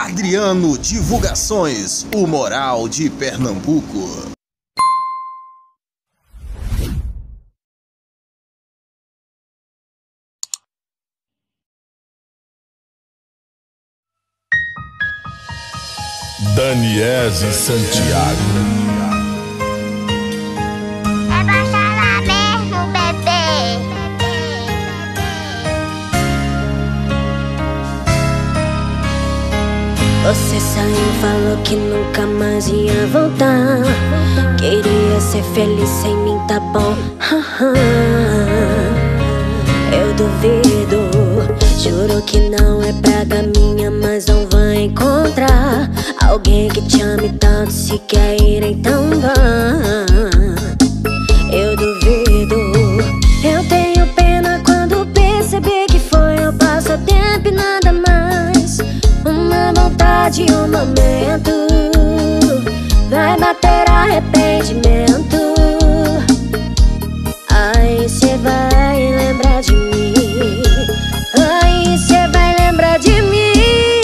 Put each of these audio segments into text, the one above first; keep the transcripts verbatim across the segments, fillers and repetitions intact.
Adriano Divulgações, o Moral de Pernambuco. Daniese Santiago. É baixada mesmo, bebê. Você saiu, falou que nunca mais ia voltar. Queria ser feliz sem mim, tá bom? Eu duvido. Juro que não é praga minha, mas não vai encontrar alguém que te ame tanto. Se quer ir, então vá. Eu duvido. Eu tenho pena quando percebi que foi um passatempo e nada mais. Uma vontade, um momento. Vai bater arrependimento. Aí cê vai lembrar de mim. Aí cê vai lembrar de mim.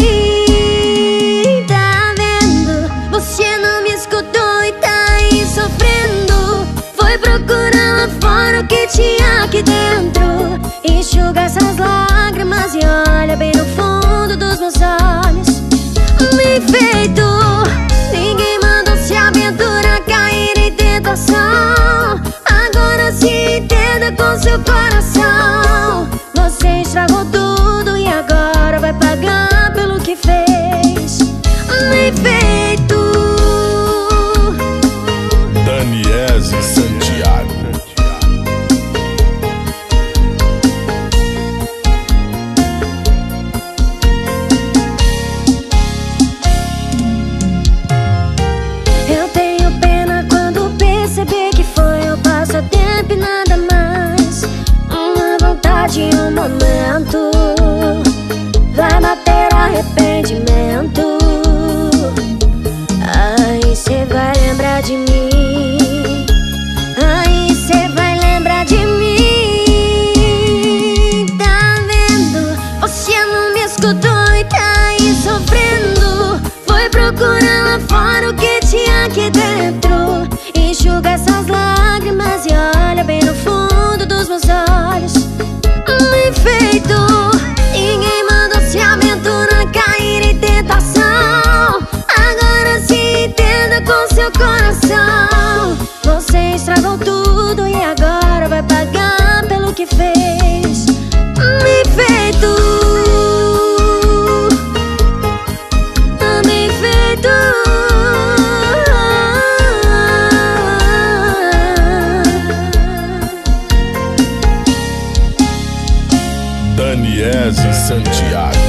Tá vendo? Você não me escutou e tá aí sofrendo. Foi procurar lá fora o que tinha aqui dentro. Enxuga essas lágrimas e olha bem no fundo dos meus olhos. Bem feito. Ninguém mandou se aventurar, cair em tentação. Agora se entenda com seu coração. Você estragou tudo e agora vai pagar pelo que fez. Bem feito. Daniese Santiago. Eu tenho pena quando percebi que foi um passatempo e nada mais. Uma vontade e um momento. Vai bater arrependimento. Aí cê vai lembrar de mim. Aí cê vai lembrar de mim. Tá vendo? Você não me escutou e tá aí sofrendo. Foi procurar lá fora o que tinha aqui dentro. Enxuga essas lágrimas e olha bem no fundo dos meus olhos. Bem feito. Ninguém mandou se aventurar, cair em tentação. Agora se entenda com seu coração. Você estragou tudo e agora vai pagar pelo que fez. Bem feito. Bem feito. Daniese Santiago.